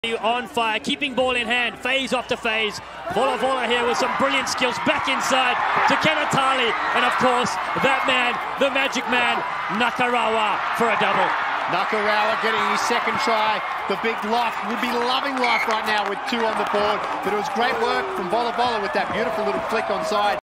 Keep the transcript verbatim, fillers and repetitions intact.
On fire, keeping ball in hand, phase after phase. Vola Vola here with some brilliant skills, back inside to Kenatali, and of course that man, the magic man, Nakarawa for a double. Nakarawa getting his second try. The big life would be loving life right now with two on the board, but it was great work from Vola Vola with that beautiful little flick on side.